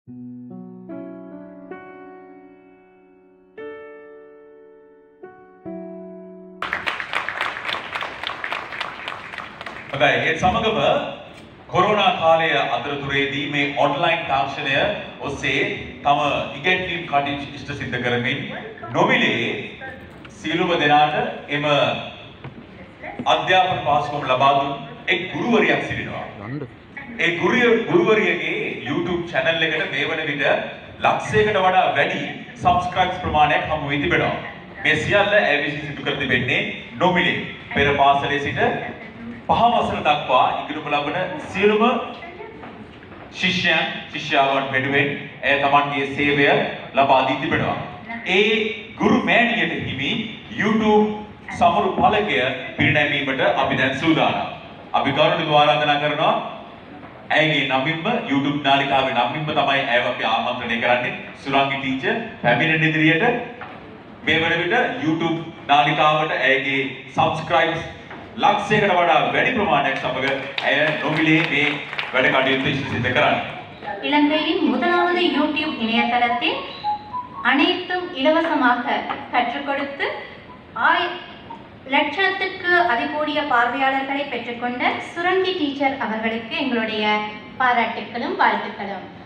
හොඳයි ඒ සමගම කොරෝනා කාලය අතරතුරේදී මේ ඔන්ලයින් තාක්ෂණය ඔස්සේ තම ඉගෙනීම් කටයුතු ඉෂ්ට සිද්ධ කරමින් නොමිලේ සියලුම දෙනාට එම අධ්‍යාපන පහසුකම් ලබා දුන් එක් ගුරුවරියක් සිටිනවා. ඒ ගුරුවරියගේ YouTube channel එකට මේ වන විට ලක්ෂයකට වඩා වැඩි subscribers ප්‍රමාණයක් හමු වී තිබෙනවා. මේ සියල්ල ඇය විසින් සිදු කර තිබෙන්නේ නොමිලේ පෙර පාසලේ සිට පහ වසර දක්වා ඉගෙනු ලබන සියලුම ශිෂ්‍යයන් ශිෂ්‍යාවන් වෙනුවෙන් එය තමන්ගේ සේවය ලබා දී තිබෙනවා. ඒ ගුරු මෑණියට හිමි YouTube සමරු ඵලකය පිරිනැමීමට අපි දැන් සූදානම්. අපි ගෞරවණීය ආරාධනා කරනවා ඇයගේ නමින්ම YouTube නාලිකාවේ නමින්ම තමයි ඇයව අපි ආමන්ත්‍රණය කරන්නේ. සුරංගි ටීචර් පැමිණෙන ඉදිරියට මේ වන විට YouTube නාලිකාවට ඇයගේ subscribers ලක්ෂයකට වඩා වැඩි ප්‍රමාණයක් සමග ඇය නොමිලේ මේ වැඩ කටයුතු සිදු කරන්නේ. இலங்கையின் முதலாவது யூடியூப் இணையதளத்தில் அனைத்தும் இலவசமாக கற்றுக் கொடுத்து லட்சத்துக்கு அதிகூடிய பார்வையாளர்களை பெற்றுக்கொண்ட சுரங்கி டீச்சர் அவர்களுக்கு எங்களுடைய பாராட்டுக்களும் வாழ்த்துக்களும்.